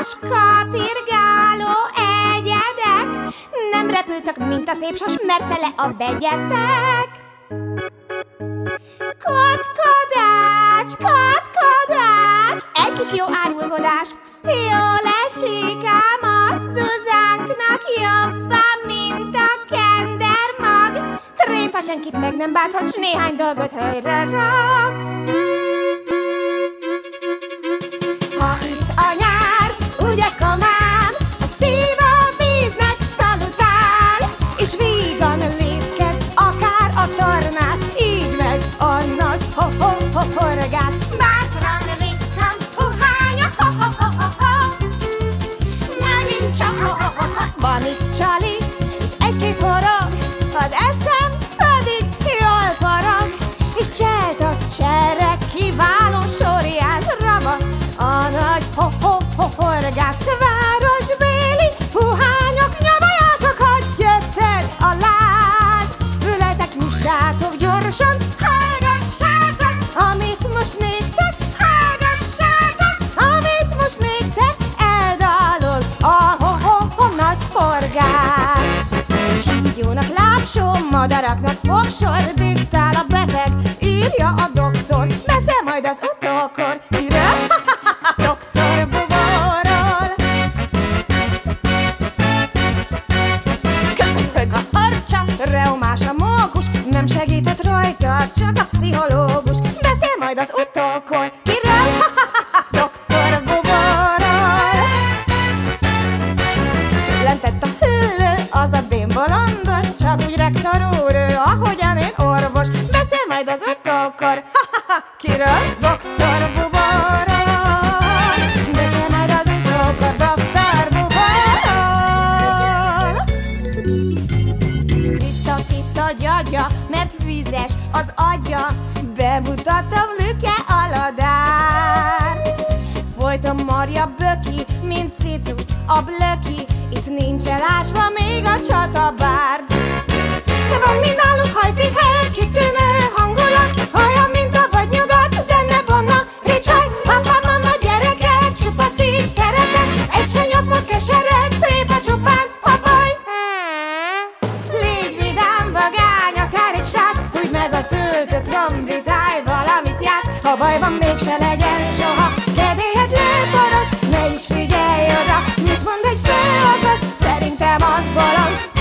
kapirgáló egyedek nem repültek, mint a szép sas, mert tele a begyetek. Kotkodács, kotkodács, egy kis jó árulkodás, jól esik ám a Zuzánknak jobban, mint a kendermag. Tréfa senkit meg nem bánthat, s néhány dolgot helyre rak. Ha itt a nyár, ugye komám, a szív a víznek szalutál, és vígan lépked, akár a tornász, így megy a nagy ho-ho-ho-horgász. Bátran vikkan, huhánya, ho-ho-ho-ho-ho, megint csak ho-ho-ho-ho. Van itt csali, és egy-két horog, az eszem pedig jól forog, és cselt a sereg kiváló sorjáz, ravasz a nagy ho-ho-ho-horgász. Városbéli puhányok, nyavajások, hadd jötted a láz. Fületek, nyissátok gyorsan, hallgassátok, amit most néktek, hallgassátok, amit most néktek eldalol a ho-ho-ho nagy horgász. Kígyónak lábsó, madaraknak fogsor, diktál a beteg, írja a doktor, beszél majd az utókor. Kiről? Doktor Buborról. Köhög a harcsa, reumás a mókus, nem segített rajta, csak a pszichológus, beszél majd az utókor. Kiről? Doktor Buborról. Szüllentett a hüllő, az a bénbolondos, csak úgy rektor úr, ő, ahogyan én orvos, beszél majd az utókor. Kiről? Doktor Buborról. Beszél majd az utókor, Doktor Buborról. Tiszta gyagya, mert vizes az agya, bemutatom Lüke Aladár. Folyton marja böki, mint cicus a blöki, itt nincs elásva még a csatabárd. De van mi náluk hajcipő, kitűnő hangulat, olyan, mint a vagy nyugat, zene, bonna, ricsaj, papa, mama, gyerekek, csupa szív, szeretet, egy se nyomva kesereg, tréfa csupán, habaj. Légy vidám, vagány, akár egy srác, húgy meg a töltött trombitálj, valamit játsz, ha baj van, mégse legyen soha kedélyed lőporos, ne is figyelj oda, mit mond egy főorvos, szerintem az bolond.